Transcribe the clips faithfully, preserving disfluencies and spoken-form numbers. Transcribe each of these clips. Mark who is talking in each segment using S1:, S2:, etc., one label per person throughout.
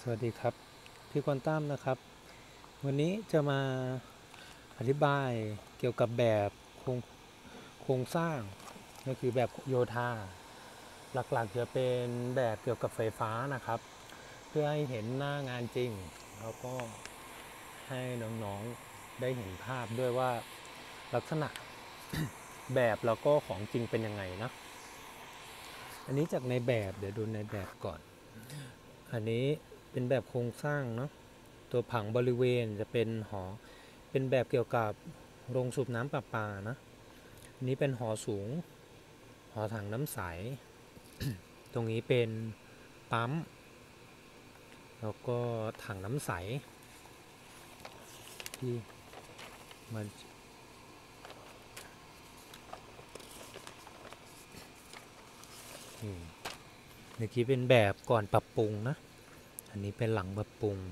S1: วัสดีครับพี่ควอนตัมนะครับวันนี้จะมาอธิบายเกี่ยวกับแบบโครงโครงสร้างก็คือแบบโยธาหลักๆจะเป็นแบบเกี่ยวกับไฟฟ้านะครับเพื่อให้เห็นหน้างานจริงแล้วก็ให้น้องๆได้เห็นภาพด้วยว่าลักษณะ แบบแล้วก็ของจริงเป็นยังไงนะอันนี้จากในแบบเดี๋ยวดูในแบบก่อนอันนี้เป็นแบบโครงสร้างเนาะตัวผังบริเวณจะเป็นหอเป็นแบบเกี่ยวกับโรงสูบน้ำประปานะอันนี้เป็นหอสูงหอถังน้ำใส ตรงนี้เป็นปั๊มแล้วก็ถังน้ำใสที่มันเมื่อกี้เป็นแบบก่อนปรับปรุงนะอันนี้เป็นหลังปรับปรุง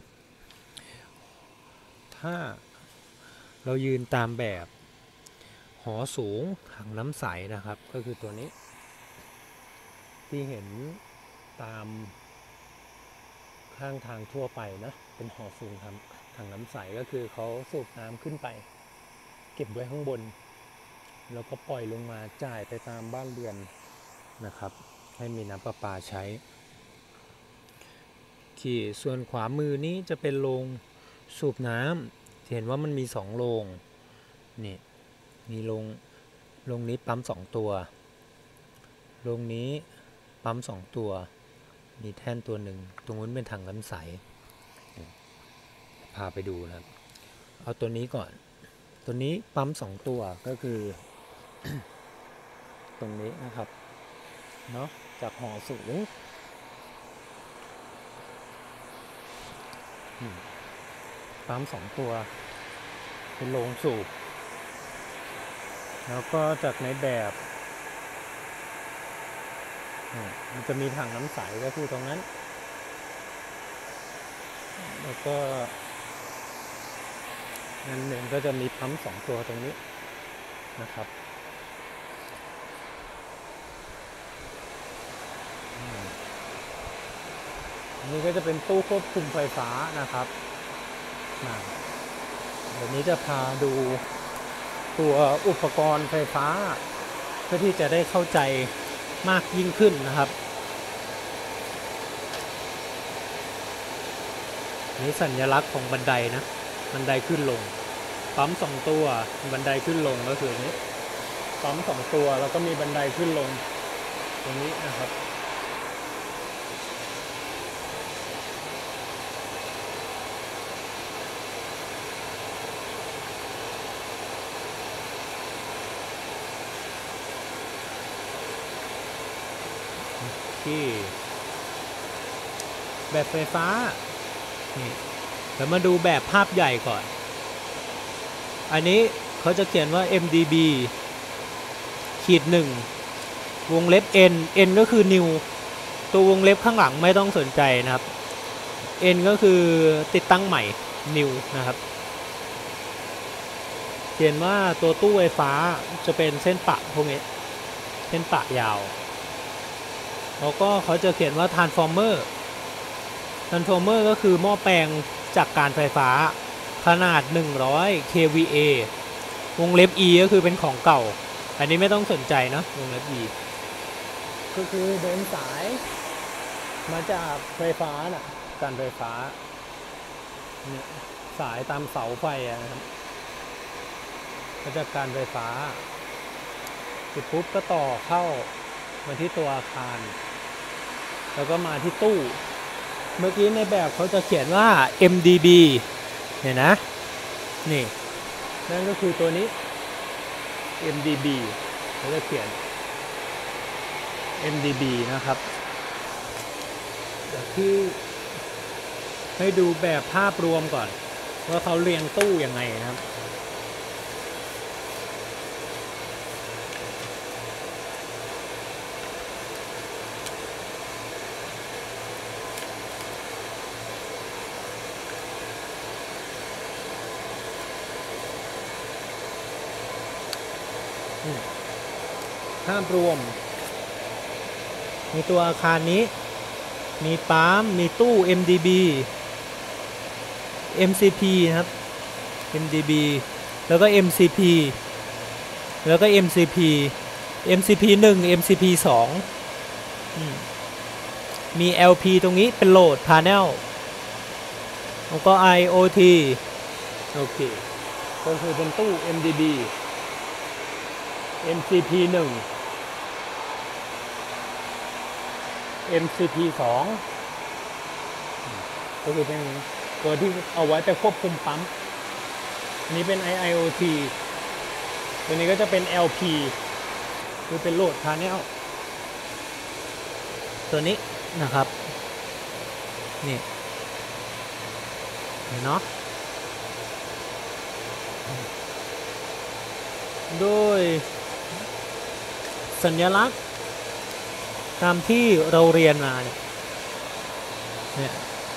S1: ถ้าเรายืนตามแบบหอสูงถังน้ำใสนะครับก็คือตัวนี้ที่เห็นตามข้างทางทั่วไปนะเป็นหอสูงทำถังน้ำใสก็คือเขาสูบน้ำขึ้นไปเก็บไว้ข้างบนแล้วก็ปล่อยลงมาจ่ายไปตามบ้านเรือนนะครับให้มีน้ำประปาใช้ที่ส่วนขวามือนี้จะเป็นโรงสูบน้ำเห็นว่ามันมีสองโรงนี่มีโรงโรงนี้ปั๊มสองตัวโรงนี้ปั๊มสองตัวมีแท่นตัวหนึ่งตรงนู้นเป็นถังน้ำใสพาไปดูนะครับเอาตัวนี้ก่อนตัวนี้ปั๊มสองตัวก็คือ ตรงนี้นะครับเนาะจากหอสูงปั๊มสองตัวเป็นโรงสูบแล้วก็จากในแบบมันจะมีถังน้ำใสก็คือตรงนั้นแล้วก็นั่นหนึ่งก็จะมีปั๊มสองตัวตรงนี้นะครับนี่ก็จะเป็นตู้ควบคุมไฟฟ้านะครับเดี๋ยวนี้จะพาดูตัวอุปกรณ์ไฟฟ้าเพื่อที่จะได้เข้าใจมากยิ่งขึ้นนะครับนี่สัญลักษณ์ของบันไดนะบันไดขึ้นลงปั๊มสองตัวบันไดขึ้นลงก็คือนี้ปั๊มสองตัวแล้วก็มีบันไดขึ้นลงตรงนี้นะครับที่แบบไฟฟ้านี่เดี๋ยวมาดูแบบภาพใหญ่ก่อนอันนี้เขาจะเขียนว่า เอ็ม ดี บี ขีดหนึ่งวงเล็บ n n ก็คือ new ตัววงเล็บข้างหลังไม่ต้องสนใจนะครับ n ก็คือติดตั้งใหม่ new นะครับเขียนว่าตัวตู้ไฟฟ้าจะเป็นเส้นปะพวกนี้เส้นปะยาวแล้วก็เขาจะเขียนว่า transformer transformer ก็คือหม้อแปลงจากการไฟฟ้าขนาดหนึ่งร้อย เค วี เอ วงเล็บ e ก็คือเป็นของเก่าอันนี้ไม่ต้องสนใจนะวงเล็บ e ก็คือเดินสายมาจากไฟฟ้าน่ะการไฟฟ้าเนี่ยสายตามเสาไฟนะครับมาจากการไฟฟ้าเสร็จปุ๊บก็ต่อเข้ามาที่ตัวอาคารแล้วก็มาที่ตู้เมื่อกี้ในแบบเขาจะเขียนว่า เอ็ม ดี บี เนี่ยนะนี่นั่นก็คือตัวนี้ เอ็ม ดี บี เขาจะเขียน เอ็ม ดี บี นะครับเดี๋ยวที่ให้ดูแบบภาพรวมก่อนว่าเขาเรียงตู้ยังไงนะครับภาพรวมในตัวอาคารนี้มีปั๊มมีตู้ เอ็ม ดี บี เอ็ม ซี พี นะครับ เอ็ม ดี บี แล้วก็ เอ็ม ซี พี แล้วก็ เอ็ม ซี พี เอ็ม ซี พี หนึ่ง เอ็ม ซี พี สองมี แอล พี ตรงนี้เป็นโหลด panel แล้วก็ ไอ โอ ที โอเคก็คือเป็นตู้ เอ็ม ดี บี เอ็ม ซี พี หนึ่ง เอ็ม ซี พี สองก็คือเป็นตัวที่เอาไว้ไปควบคุมปั๊มอันนี้เป็น ไอ ไอ โอ ที ตัวนี้ก็จะเป็น แอล พี คือเป็นโหลด panel ตัวนี้นะครับนี่เห็นเนาะโดยสัญลักษณ์ตามที่เราเรียนมาเนี่ยเนี่ย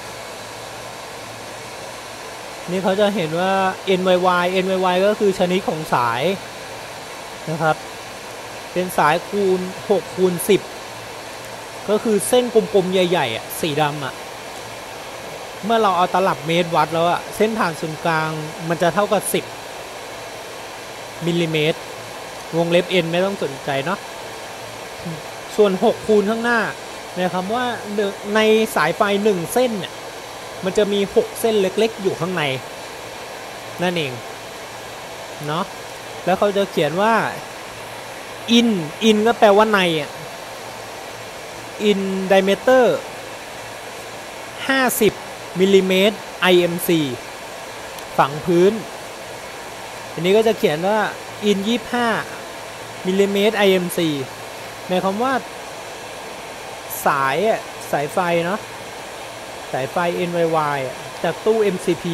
S1: นี่เขาจะเห็นว่า เอ็น วาย วาย เอ็น วาย วาย ก็คือชนิดของสายนะครับเป็นสายคูณหกคูณสิบก็คือเส้นกลมๆใหญ่ๆอ่ะสีดำอ่ะเมื่อเราเอาตลับเมตรวัดแล้วอ่ะเส้นผ่านศูนย์กลางมันจะเท่ากับสิบมิลลิเมตรวงเล็บ n ไม่ต้องสนใจเนาะส่วนหกคูณข้างหน้าเนี่ยคำว่าในสายไฟหนึ่งเส้นเนี่ยมันจะมีหกเส้นเล็กๆอยู่ข้างในนั่นเองเนาะแล้วเขาจะเขียนว่า in in ก็แปลว่าในอ่ะ in diameter ห้าสิบมิลลิเมตร ไอ เอ็ม ซี ฝังพื้นอันนี้ก็จะเขียนว่า in ยี่สิบห้ามิลลิเมตร ไอ เอ็ม ซี หมายความว่าสายอ่ะสายไฟเนาะสายไฟ เอ็น วาย วาย จากตู้ เอ็ม ซี พี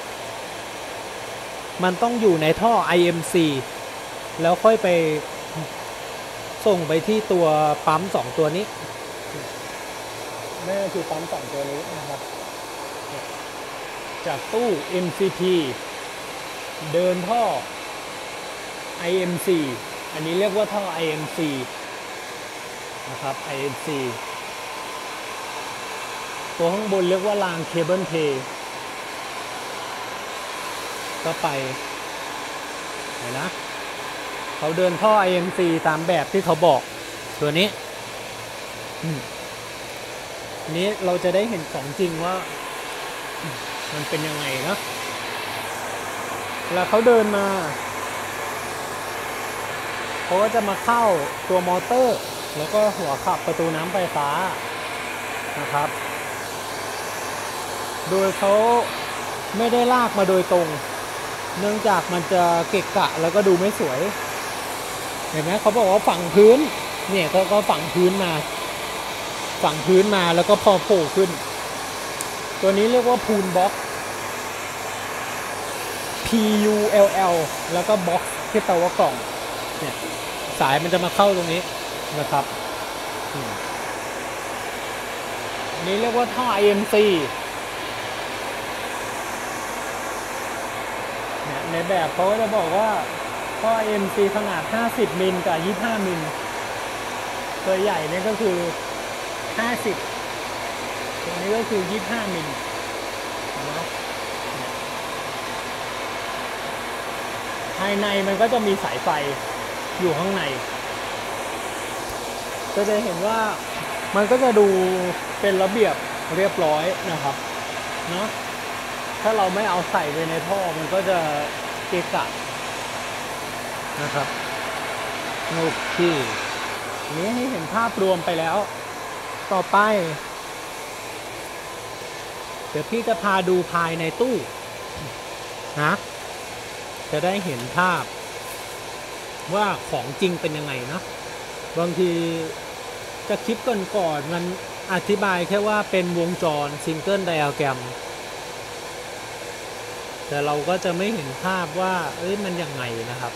S1: มันต้องอยู่ในท่อ ไอ เอ็ม ซี แล้วค่อยไปส่งไปที่ตัวปั๊มสองตัวนี้นั่นก็คือปั๊มสองตัวนี้นะครับจากตู้ เอ็ม ซี พี เดินท่อ ไอ เอ็ม ซี อันนี้เรียกว่าท่อ ไอ เอ็ม ซี นะครับ ไอ เอ็ม ซี ตัวข้างบนเรียกว่ารางเคเบิลเทย์ก็ไปเห็นนะเขาเดินท่อ ไอ เอ็ม ซี ตามแบบที่เขาบอกตัวนี้นี้เราจะได้เห็นของจริงว่ามันเป็นยังไงนะแล้วเขาเดินมาเขาก็จะมาเข้าตัวมอเตอร์แล้วก็หัวขับประตูน้ำไฟฟ้านะครับโดยเขาไม่ได้ลากมาโดยตรงเนื่องจากมันจะเกะกะแล้วก็ดูไม่สวยเห็นไหมเขาบอกว่าฝังพื้นเนี่ยก็ก็ฝังพื้นมาฝังพื้นมาแล้วก็พอโผล่ขึ้นตัวนี้เรียกว่าพูลบ็อก P U L L แล้วก็บ็อกที่แปลว่ากล่องเนี่ยสายมันจะมาเข้าตรงนี้นะครับอันนี้เรียกว่าท่อ ไอ เอ็ม ซี เนี่ยในแบบเขาก็จะบอกว่าท่อ ไอ เอ็ม ซี ขนาดห้าสิบมิลกับยี่สิบห้ามิลตัวใหญ่เนี่ยก็คือห้าสิบตัวนี้ก็คือยี่สิบห้ามิลนะภายในมันก็จะมีสายไฟอยู่ข้างในก็จะเห็นว่ามันก็จะดูเป็นระเบียบเรียบร้อยนะครับเนาะถ้าเราไม่เอาใส่ไปในท่อมันก็จะเกะกะนะครับโอเคนี้ให้เห็นภาพรวมไปแล้วต่อไปเดี๋ยวพี่จะพาดูภายในตู้นะจะได้เห็นภาพว่าของจริงเป็นยังไงนะบางทีจะคลิปก่อนๆมันอธิบายแค่ว่าเป็นวงจรซิงเกิลไดอะแกรมแต่เราก็จะไม่เห็นภาพว่าเอ้ยมันยังไงนะครับ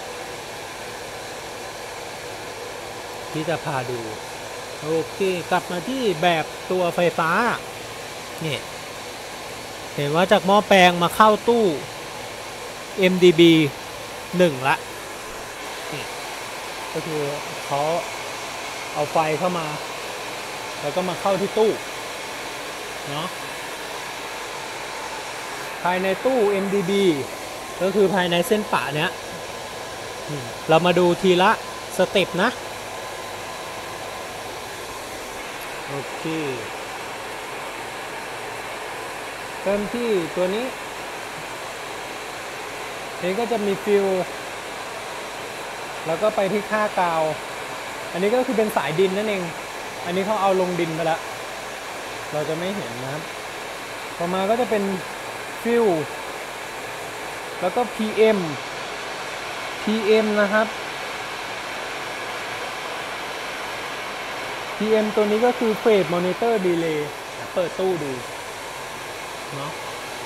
S1: ที่จะพาดูโอเคกลับมาที่แบบตัวไฟฟ้าเนี่ยเห็นว่าจากหม้อแปลงมาเข้าตู้ เอ็ม ดี บี หนึ่งละนี่ก็คือเขาเอาไฟเข้ามาแล้วก็มาเข้าที่ตู้เนาะภายในตู้ เอ็ม ดี บี ก็คือภายในเส้นปะเนี้ยเรามาดูทีละสเต็ปนะโอเคเริ่มที่ตัวนี้นี้ก็จะมีฟิลแล้วก็ไปที่ค่ากาวอันนี้ก็คือเป็นสายดินนั่นเองอันนี้เขาเอาลงดินไปแล้วเราจะไม่เห็นนะครับต่อมาก็จะเป็นฟิลแล้วก็ พี เอ็ม พี เอ็ม นะครับ พี เอ็ม ตัวนี้ก็คือ Phase Monitor Delay เปิดตู้ดูเนาะ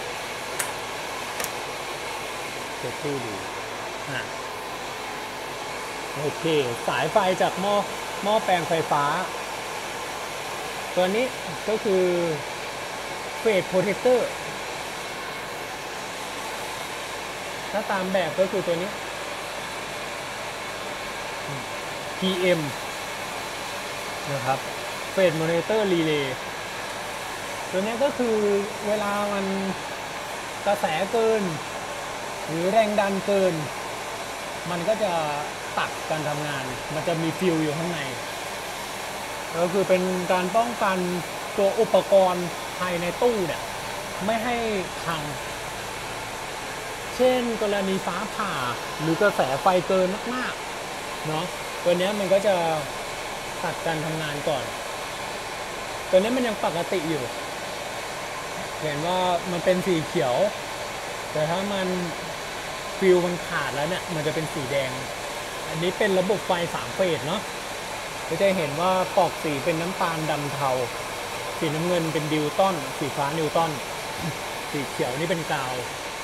S1: เปิดตู้ดูอ่ะโอเคสายไฟจากหม้อหม้อแปลงไฟฟ้าตัวนี้ก็คือ Phase Protector ถ้าตามแบบก็คือตัวนี้ พี เอ็ม นะครับ Phase Monitor Relay ตัวนี้ก็คือเวลามันกระแสเกินหรือแรงดันเกินมันก็จะตัดการทำงานมันจะมีฟิวอยู่ข้างในก็คือเป็นการป้องกันตัวอุปกรณ์ภายในตู้เนี่ยไม่ให้พังเช่นกรณีฟ้าผ่าหรือกระแสไฟเกินมากๆเนาะตัวนี้มันก็จะตัดการทำงานก่อนตัวนี้มันยังปกติอยู่เห็นว่ามันเป็นสีเขียวแต่ถ้ามันฟิวมันขาดแล้วเนี่ยมันจะเป็นสีแดงอันนี้เป็นระบบไฟสามเฟสเนาะก็จะเห็นว่าปอกสีเป็นน้ำตาลดำเทาสีน้ำเงินเป็นดิวตันสีฟ้านิวตันสีเขียวนี่เป็นกาว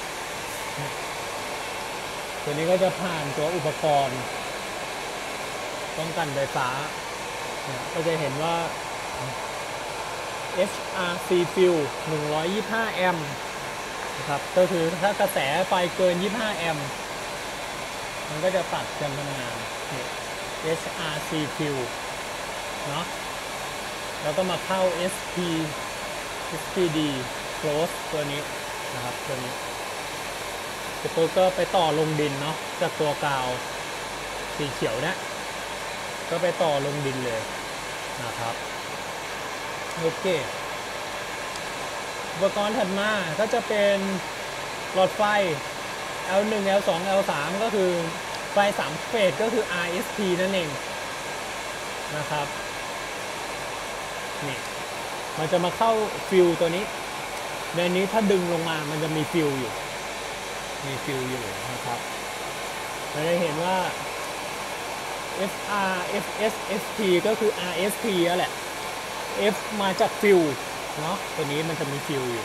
S1: ตัวนี้ก็จะผ่านตัวอุปกรณ์ป้องกันไฟฟ้าก็จะเห็นว่า เอช อาร์ ซี Fill หนึ่งร้อยยี่สิบห้าแอมป์นะครับก็คือถ้ากระแสไฟเกินยี่สิบห้าแอมป์มันก็จะตัดการทำงาน เอช อาร์ ซี Fill เนาะแล้วก็มาเข้า เอส พี เอส พี ดี Close ตัวนี้นะครับตัวนี้เสร็จปุ๊บก็ไปต่อลงดินเนาะจากตัวกาวสีเขียวเนี่ยก็ไปต่อลงดินเลยนะครับโอเคอุปกรณ์ถัดมาก็จะเป็นหลอดไฟ แอล หนึ่ง แอล สอง แอล สาม ก็คือไฟสามเฟสก็คือ อาร์ เอส พี นั่นเองนะครับนี่มันจะมาเข้าฟิลตัวนี้ในนี้ถ้าดึงลงมามันจะมีฟิลอยู่มีฟิลอยู่นะครับเราจะเห็นว่า เอฟ อาร์ เอฟ เอส เอส พี ก็คือ อาร์ เอส พี นั่นแหละ F มาจากฟิลเนาะตัวนี้มันจะมีฟิลอยู่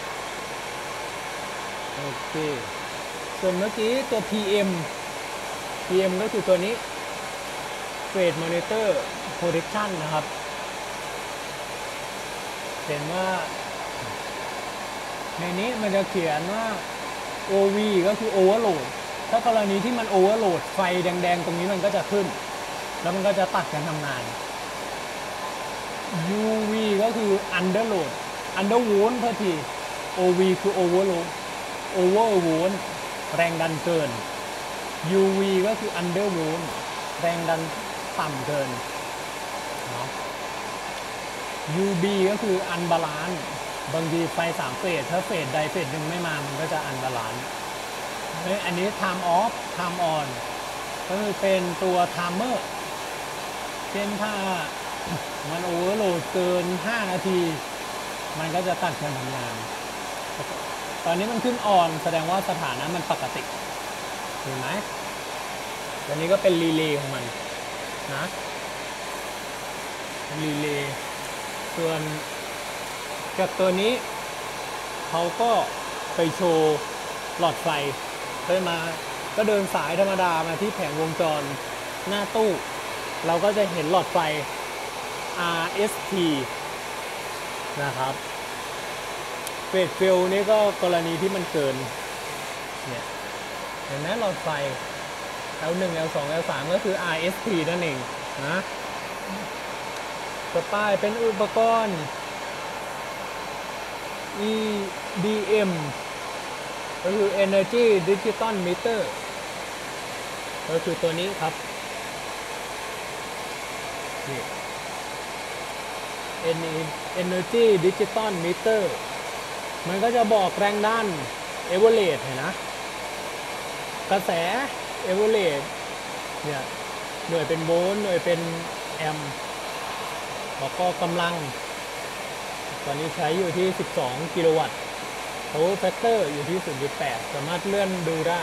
S1: โอเคส่วนเมื่อกี้ตัว พี เอ็ม พี เอ็ม ก็คือตัวนี้ Phase Monitor Protection นะครับเห็นว่าในนี้มันจะเขียนว่า โอ วี ก็คือ Overload ถ้ากรณีที่มัน Overload ไฟแดงๆตรงนี้มันก็จะขึ้นแล้วมันก็จะตัดการทำงาน ยู วี ก็คือ Underload Undervolt เท่าที โอ วี คือ Overload Overvolt แรงดันเกิน ยู วี ก็คือ Undervolt แรงดันต่ำเกินเนาะ ยู บี ก็คือ Unbalance บางทีไฟสามเฟสถ้าเฟสใดเฟสหนึ่งไม่มามันก็จะ Unbalance อันนี้ Time Off Time On ก็คือเป็นตัว Timer เช่นถ้ามันโอเวอร์โหลดเกินห้านาทีมันก็จะตัดการทำงานตอนนี้มันขึ้นออนแสดงว่าสถานะมันปกติเห็นไหมอันนี้ก็เป็นรีเลย์ของมันนะรีเลย์ส่วนกับตัวนี้เขาก็ไปโชว์หลอดไฟเดินมาก็เดินสายธรรมดามาที่แผงวงจรหน้าตู้เราก็จะเห็นหลอดไฟ อาร์ เอส ที นะครับเฟสฟิลนี่ก็กรณีที่มันเกินเนี่ยเห็นไหมหลอดไฟ แอล หนึ่ง แอล สอง แอล สาม ก็คือ อาร์ เอส ที นั่นเองนะต่อไปเป็นอุปกรณ์อี ดี เอ็ม ก็คือ Energy Digital Meter ก็คือตัวนี้ครับนี่ Energy Digital Meter มันก็จะบอกแรงดัน Average เห็นนะกระแส Average เนี่ยหน่วยเป็นโวลต์หน่วยเป็นแอมป์แล้วก็กำลังตอนนี้ใช้อยู่ที่สิบสองกิโลวัตต์ Power Factor อยู่ที่ ศูนย์จุดแปด สามารถเลื่อนดูได้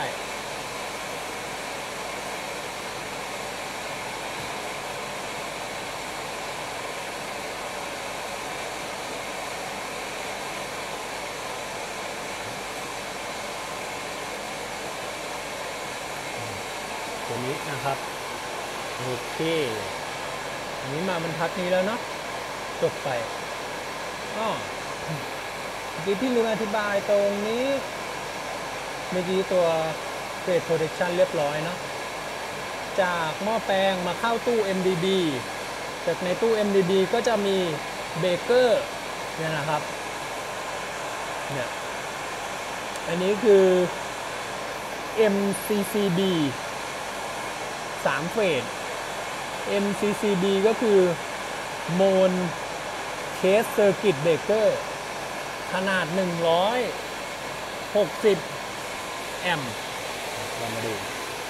S1: ตัวนี้นะครับโอเคอันนี้มาบรรทัดนี้แล้วเนาะจบไปก็เมื่อกี้ที่ลืมอธิบายตรงนี้เมื่อกี้ตัว Gate Protection เรียบร้อยเนาะจากหม้อแปลงมาเข้าตู้ เอ็ม ดี บี จากในตู้ เอ็ม ดี บี ก็จะมีเบเกอร์เนี่ยนะครับเนี่ยอันนี้คือ เอ็ม ซี ซี บี สามเฟส เอ็ม ซี ซี บี ก็คือ Mone Case Circuit Breaker ขนาดหนึ่งร้อยหกสิบแอมป์เรามาดู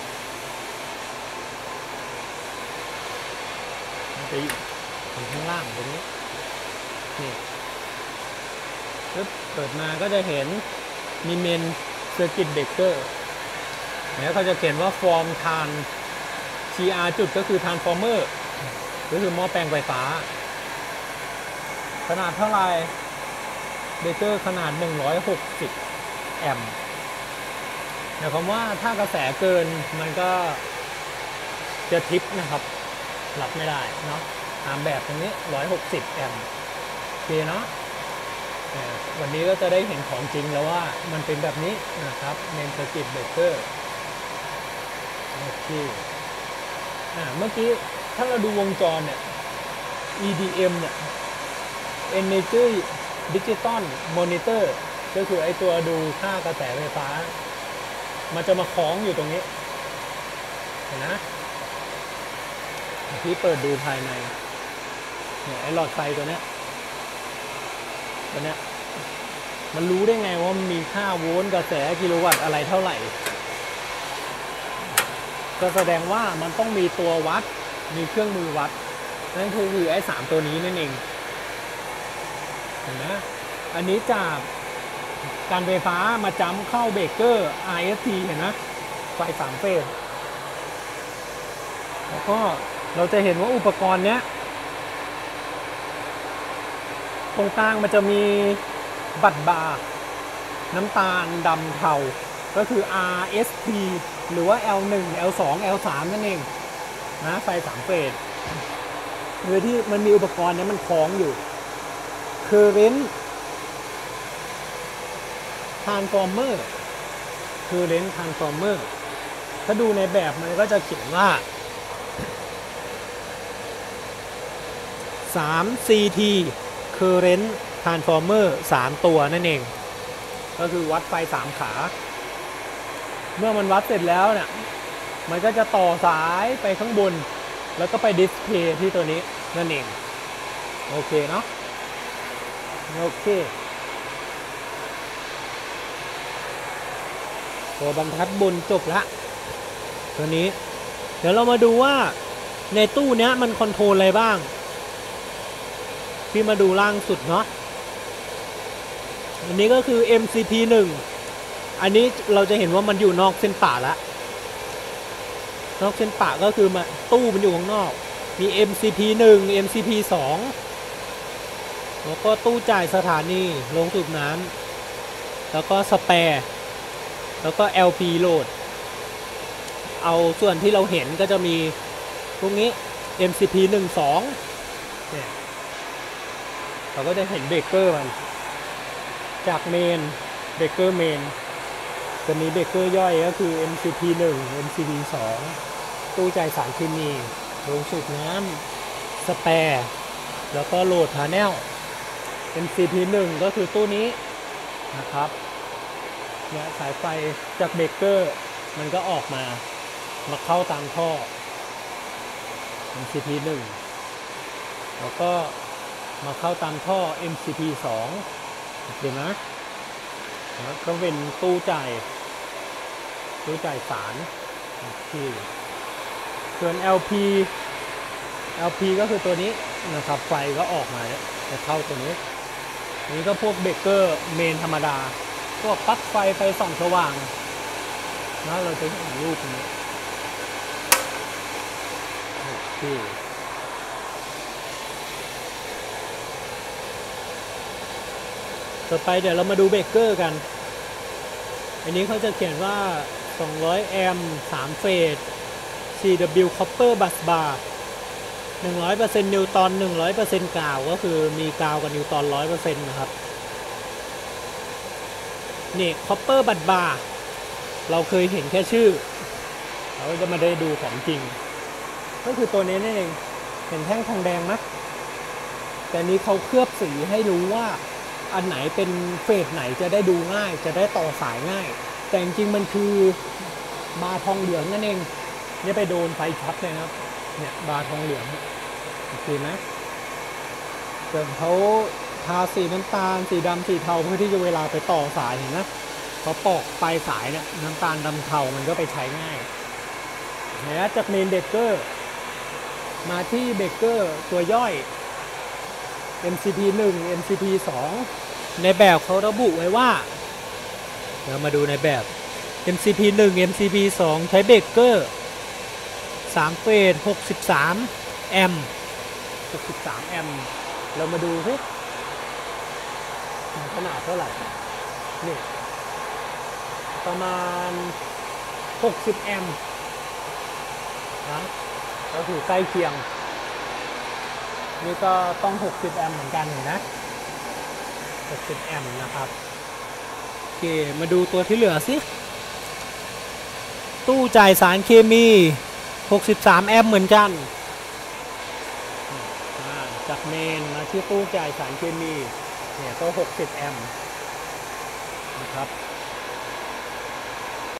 S1: มันจะอยู่ข้างล่างตรงนี้นี่ปึ๊บเปิดมาก็จะเห็นมีเมน Circuit Breaker แล้วเขาจะเขียนว่า Form Tran ที อาร์ จุดก็คือ Transformer ก็คือหม้อแปลงไฟฟ้าขนาดเท่าไหร่เบเกอร์ขนาดหนึ่งร้อยหกสิบแอมป์หมายความว่าถ้ากระแสเกินมันก็จะทิปนะครับรับไม่ได้เนาะตามแบบตรงนี้หนึ่งร้อยหกสิบแอมป์โอเคเนาะวันนี้ก็จะได้เห็นของจริงแล้วว่ามันเป็นแบบนี้นะครับเมนเซอร์กิตเบเกอร์โอเคอ่าเมื่อกี้ถ้าเราดูวงจรเนี่ย อี ดี เอ็ม เนี่ย Energy Digital Monitor ก็คือไอตัวดูค่ากระแสไฟฟ้ามันจะมาคล้องอยู่ตรงนี้เห็นนะที่เปิดดูภายในเนี่ยไอหลอดไฟตัวเนี้ยตัวเนี้ยมันรู้ได้ไงว่ามันมีค่าโวลต์กระแสกิโลวัตต์อะไรเท่าไหร่ก็แสดงว่ามันต้องมีตัววัดมีเครื่องมือวัดนั่นคือคือไอ้สามตัวนี้นั่นเองเห็นไหมอันนี้จากการไฟฟ้ามาจัมเข้าเบรกเกอร์ อาร์ เอส ที เห็นไหมไฟสามเฟสแล้วก็เราจะเห็นว่าอุปกรณ์เนี้ยตรงกลางมันจะมีบัตรบาร์น้ำตาลดำเทาก็คือ อาร์ เอส ที หรือว่า แอล หนึ่ง แอล สอง แอล สาม นั่นเองนะไฟสามเฟสโดยที่มันมีอุปกรณ์นี้มันคล้องอยู่ Current Transformer Current Transformer ถ้าดูในแบบมันก็จะเขียนว่า สาม ซี ที Current Transformer สามตัวนั่นเองก็คือวัดไฟสามขาเมื่อมันวัดเสร็จแล้วเนี่ยมันก็จะต่อสายไปข้างบนแล้วก็ไปดิสเพย์ที่ตัวนี้นั่นเองโอเคเนาะโอเคตัวบรรทัดบนจบละตัวนี้เดี๋ยวเรามาดูว่าในตู้เนี้ยมันคอนโทรลอะไรบ้างพี่มาดูล่างสุดเนาะอันนี้ก็คือ เอ็ม ซี พี หนึ่ง อันนี้เราจะเห็นว่ามันอยู่นอกเส้นป่าแล้วนอกเส้นป่าก็คือมาตู้มันอยู่ข้างนอกมี เอ็ม ซี พี หนึ่ง เอ็ม ซี พี สอง แล้วก็ตู้จ่ายสถานีลงสูบน้ำแล้วก็สแปร์แล้วก็ แอล พี โหลดเอาส่วนที่เราเห็นก็จะมีพวกนี้ เอ็ม ซี พี หนึ่ง สอง เนี่ยเราก็จะเห็นเบรกเกอร์มันจากเมนเบรกเกอร์เมนจะมีเบรกเกอร์ย่อยก็คือ เอ็ม ซี พี หนึ่ง เอ็ม ซี พี สอง ตู้จ่ายสารเคมีโรงสูบน้ำสแปร์แล้วก็โหลดพาเนล เอ็ม ซี พี หนึ่ง ก็คือตู้นี้นะครับเนี่ยสายไฟจากเบรกเกอร์มันก็ออกมามาเข้าตามท่อ เอ็ม ซี พี หนึ่ง แล้วก็มาเข้าตามท่อ เอ็ม ซี พี สอง โอเคไหมแล้วก็เป็นตู้จ่ายตู้จ่ายสารที่ส่วน แอล พี แอล พี ก็คือตัวนี้นะครับไฟก็ออกมาจะเข้าตัวนี้นี้ก็พวกเบรกเกอร์เมนธรรมดาพวกปลั๊กไฟไฟส่องสว่างนะเราจะเห็นรูปนี้โอเคต่อไปเดี๋ยวเรามาดูเบรกเกอร์กันอันนี้เขาจะเขียนว่าสองร้อยแอมป์สามเฟส ซี ดับเบิลยู Copper Bus Bar หนึ่งร้อยเปอร์เซ็นต์ นิวตัน หนึ่งร้อยเปอร์เซ็นต์ กาวก็คือมีกาวกับนิวตัน ร้อยเปอร์เซ็นต์ นะครับนี่ Copper Bus Bar เราเคยเห็นแค่ชื่อเราจะมาได้ดูของจริงก็คือตัวนี้นี่เองเห็นแท่งทองแดงนะแต่นี้เขาเคลือบสีให้รู้ว่าอันไหนเป็นเฟสไหนจะได้ดูง่ายจะได้ต่อสายง่ายแต่จริงๆมันคือบาร์ทองเหลืองนั่นเองนี่ไปโดนไฟช็อตเลยนะครับเนี่ยบาร์ทองเหลืองโอเคไหมแต่เขาทาสีน้ำตาลสีดำสีเทาเพื่อที่จะเวลาไปต่อสายเห็นไหมเขาปอกปลายสายเนี่ยน้ำตาลดำเทามันก็ไปใช้ง่ายเนี่ยจากเมนเบรกเกอร์มาที่เบรกเกอร์ตัวย่อย เอ็ม ซี พี หนึ่ง เอ็ม ซี พี สอง ในแบบเขาระบุไว้ว่าเดี๋ยวมาดูในแบบ เอ็ม ซี พี หนึ่ง เอ็ม ซี พี สอง ใช้เบรกเกอร์สามเฟสหกสิบสามแอมป์หกสิบสามแอมป์เรามาดูสิขนาดเท่าไหร่นี่ประมาณหกสิบแอมป์นะก็คือใกล้เคียงนี่ก็ต้องหกสิบแอมป์เหมือนกันเห็นนะหกสิบแอมป์นะครับโอเคมาดูตัวที่เหลือสิตู้จ่ายสารเคมีหกสิบสามแอมป์เหมือนกันจากเมนมาที่ตู้จ่ายสารเคมีเนี่ยก็หกสิบแอมป์นะครับ